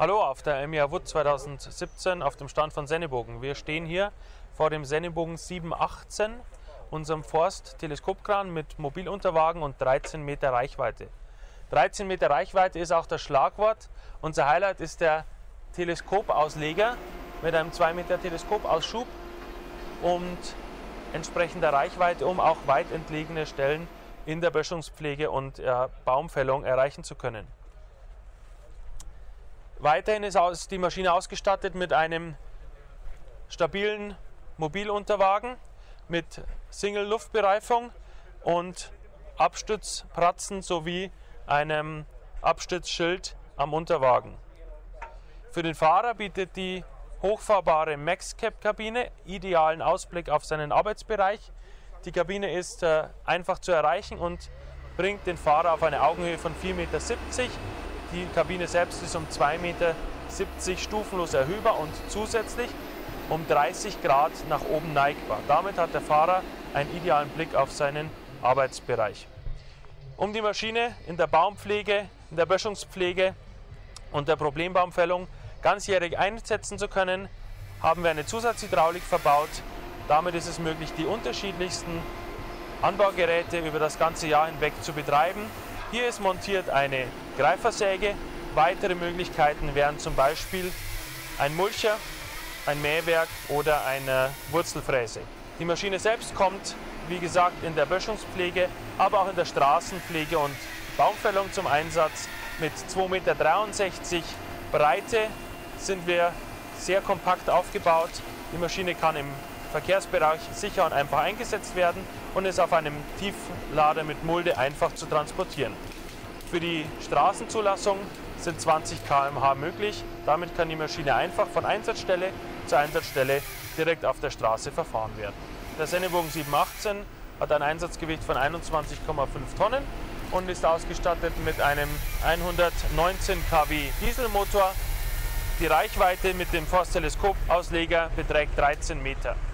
Hallo auf der EMEA Wood 2017 auf dem Stand von Sennebogen. Wir stehen hier vor dem Sennebogen 718, unserem Forst-Teleskopkran mit Mobilunterwagen und 13 Meter Reichweite. 13 Meter Reichweite ist auch das Schlagwort. Unser Highlight ist der Teleskopausleger mit einem 2 Meter Teleskopausschub und entsprechender Reichweite, um auch weit entlegene Stellen in der Böschungspflege und Baumfällung erreichen zu können. Weiterhin ist die Maschine ausgestattet mit einem stabilen Mobilunterwagen mit Single-Luftbereifung und Abstützpratzen sowie einem Abstützschild am Unterwagen. Für den Fahrer bietet die hochfahrbare MaxCap-Kabine idealen Ausblick auf seinen Arbeitsbereich. Die Kabine ist einfach zu erreichen und bringt den Fahrer auf eine Augenhöhe von 4,70 Meter. Die Kabine selbst ist um 2,70 Meter stufenlos erhöhbar und zusätzlich um 30 Grad nach oben neigbar. Damit hat der Fahrer einen idealen Blick auf seinen Arbeitsbereich. Um die Maschine in der Baumpflege, in der Böschungspflege und der Problembaumfällung ganzjährig einsetzen zu können, haben wir eine Zusatzhydraulik verbaut. Damit ist es möglich, die unterschiedlichsten Anbaugeräte über das ganze Jahr hinweg zu betreiben. Hier ist montiert eine Greifersäge. Weitere Möglichkeiten wären zum Beispiel ein Mulcher, ein Mähwerk oder eine Wurzelfräse. Die Maschine selbst kommt, wie gesagt, in der Böschungspflege, aber auch in der Straßenpflege und Baumfällung zum Einsatz. Mit 2,63 Meter Breite sind wir sehr kompakt aufgebaut. Die Maschine kann im Verkehrsbereich sicher und einfach eingesetzt werden und ist auf einem Tieflader mit Mulde einfach zu transportieren. Für die Straßenzulassung sind 20 km/h möglich. Damit kann die Maschine einfach von Einsatzstelle zu Einsatzstelle direkt auf der Straße verfahren werden. Der Sennebogen 718 hat ein Einsatzgewicht von 21,5 Tonnen und ist ausgestattet mit einem 119 kW Dieselmotor. Die Reichweite mit dem Forst-Teleskopausleger beträgt 13 Meter.